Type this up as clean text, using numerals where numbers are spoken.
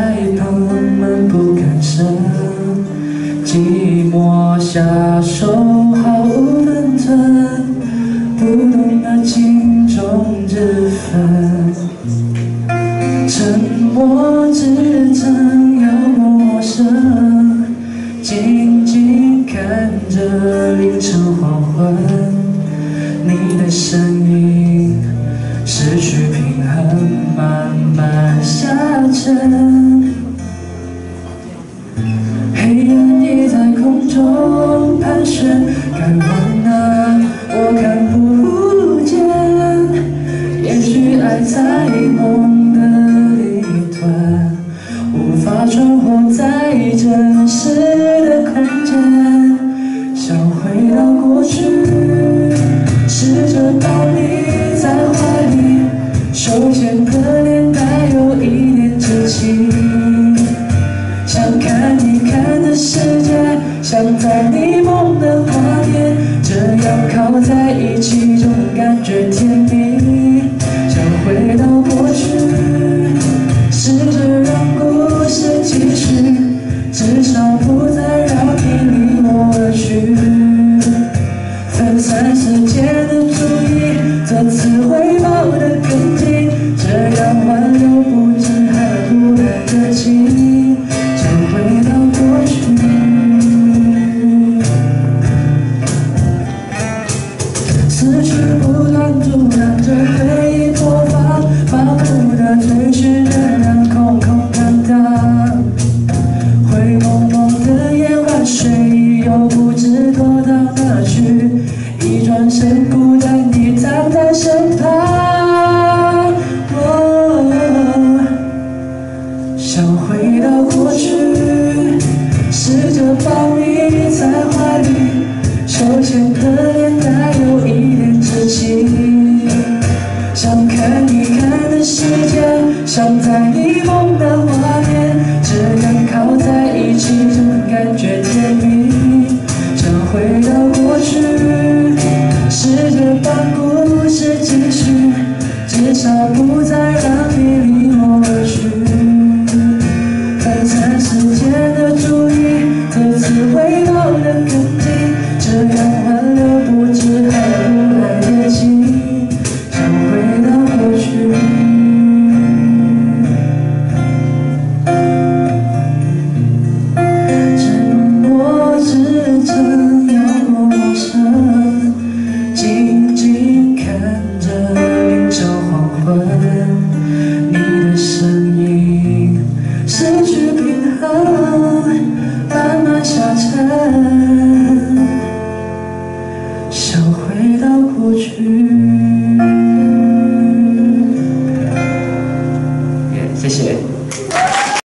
旁闷不吭声，寂寞下手毫无分寸，不懂那轻重之分。沉默支撑遥不陌生，静静看着凌晨黄昏，你的身影失去平衡，慢慢下沉。黑暗已在空中盘旋，看光呢，我看不见。也许爱在梦的一端，无法存活在真实的空间。想回到过去，试着抱你在怀里，手牵的脸带有一点稚气。想看你看的世界，想在你梦的画面，这样靠在一起，总感觉甜蜜。想回到过去，试着让故事继续，至少不再让你离我而去。分散时间的注意，这次回报的更近，这样挽留不止还不来得及。回到过去，思绪不断阻挡着回忆播放，盲目的追寻仍然空空荡荡。灰蒙蒙的夜晚，睡意又不知躲到哪去，一转身，孤单地躺在身旁。想回到过去，试着抱你在怀里，手牵的脸带有一点稚气。想看你看的世界，想在你梦的画面，这样靠在一起，总感觉甜蜜。想回到过去，试着把故事继续，至少不再让你离我而去。分散时间的注意，这次回报的更近，这样挽留不止还不来得及。想回到过去，沉默支撑遥不陌生，静静看着凌晨黄昏，你的身影失去平衡，慢慢下沉，想回到过去。